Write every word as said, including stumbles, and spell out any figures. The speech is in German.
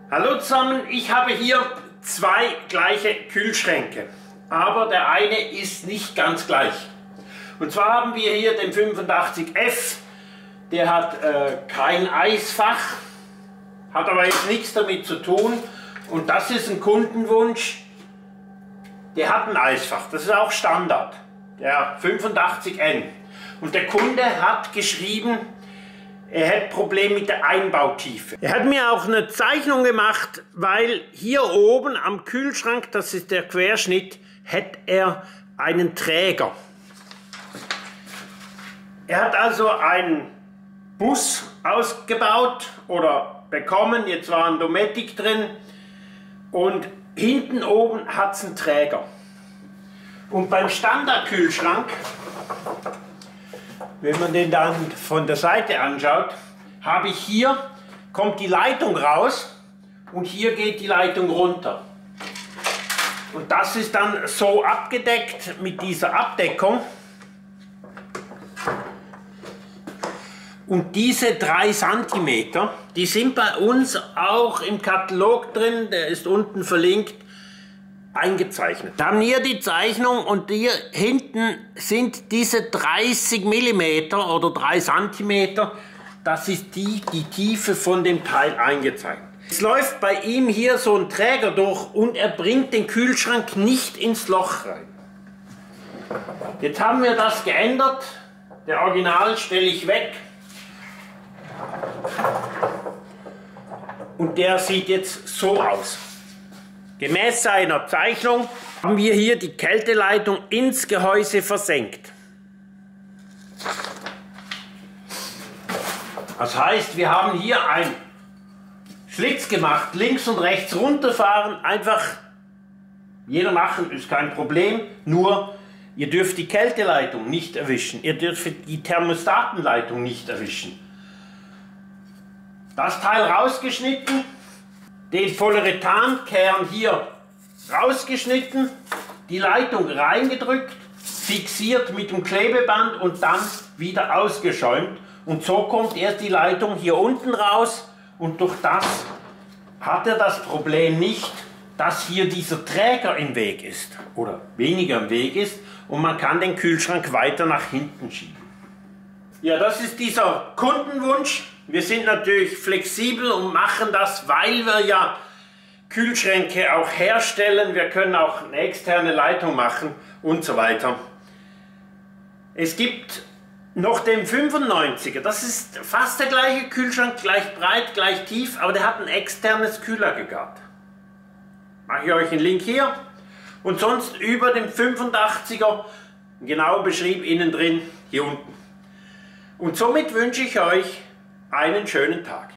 Hallo zusammen, ich habe hier zwei gleiche Kühlschränke, aber der eine ist nicht ganz gleich. Und zwar haben wir hier den fünfundachtzig F, der hat äh, kein Eisfach, hat aber jetzt nichts damit zu tun. Und das ist ein Kundenwunsch, der hat ein Eisfach, das ist auch Standard, der fünfundachtzig N. Und der Kunde hat geschrieben, er hat Probleme mit der Einbautiefe. Er hat mir auch eine Zeichnung gemacht, weil hier oben am Kühlschrank, das ist der Querschnitt, hat er einen Träger. Er hat also einen Bus ausgebaut oder bekommen, jetzt war ein Dometic drin und hinten oben hat es einen Träger. Und beim Standardkühlschrank, wenn man den dann von der Seite anschaut, habe ich hier, kommt die Leitung raus und hier geht die Leitung runter. Und das ist dann so abgedeckt mit dieser Abdeckung. Und diese drei Zentimeter, die sind bei uns auch im Katalog drin, der ist unten verlinkt, eingezeichnet. Da haben hier die Zeichnung und hier hinten sind diese dreißig Millimeter oder drei Zentimeter, das ist die, die Tiefe von dem Teil eingezeichnet. Es läuft bei ihm hier so ein Träger durch und er bringt den Kühlschrank nicht ins Loch rein. Jetzt haben wir das geändert, der Original stelle ich weg und der sieht jetzt so aus. Gemäß seiner Zeichnung haben wir hier die Kälteleitung ins Gehäuse versenkt. Das heißt, wir haben hier einen Schlitz gemacht, links und rechts runterfahren, einfach jeder machen, ist kein Problem, nur ihr dürft die Kälteleitung nicht erwischen, ihr dürft die Thermostatenleitung nicht erwischen. Das Teil rausgeschnitten, den Polyurethankern hier rausgeschnitten, die Leitung reingedrückt, fixiert mit dem Klebeband und dann wieder ausgeschäumt. Und so kommt erst die Leitung hier unten raus und durch das hat er das Problem nicht, dass hier dieser Träger im Weg ist oder weniger im Weg ist und man kann den Kühlschrank weiter nach hinten schieben. Ja, das ist dieser Kundenwunsch. Wir sind natürlich flexibel und machen das, weil wir ja Kühlschränke auch herstellen. Wir können auch eine externe Leitung machen und so weiter. Es gibt noch den fünfundneunziger. Das ist fast der gleiche Kühlschrank, gleich breit, gleich tief, aber der hat ein externes Kühlaggregat. Mache ich euch einen Link hier. Und sonst über dem fünfundachtziger, genau beschrieben, innen drin, hier unten. Und somit wünsche ich euch einen schönen Tag.